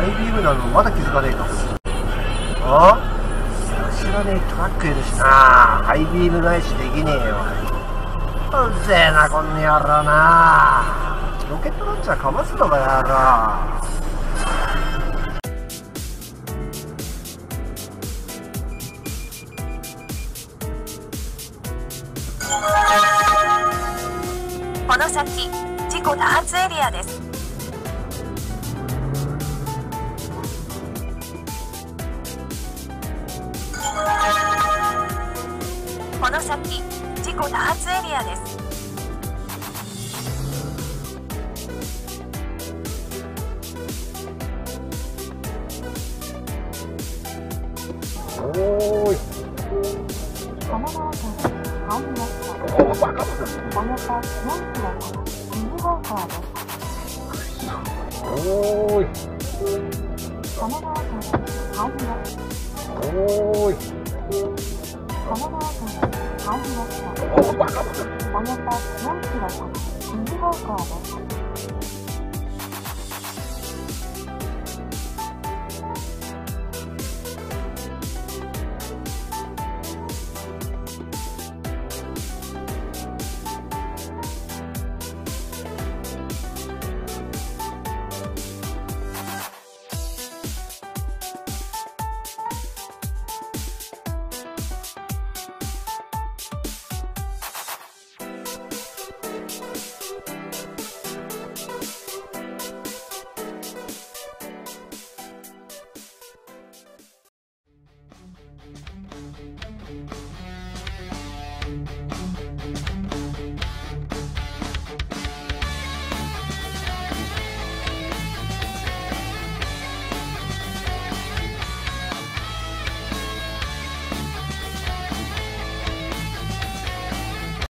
イビームなのまだ気づかねえか。あ、知らねえトラックいるしな。ハイビーム返しできねえよ。うぜえなこの野郎な。ロケットランチャーかますのか野郎。 この先、事故多発エリアです。この先、事故多発エリアです。 おーい。 神奈川県入りました。およそ4キロ先、右方向です。 おーい。 神奈川県入りました。 おーい。 神奈川県入りました。およそ4キロ先、右方向です。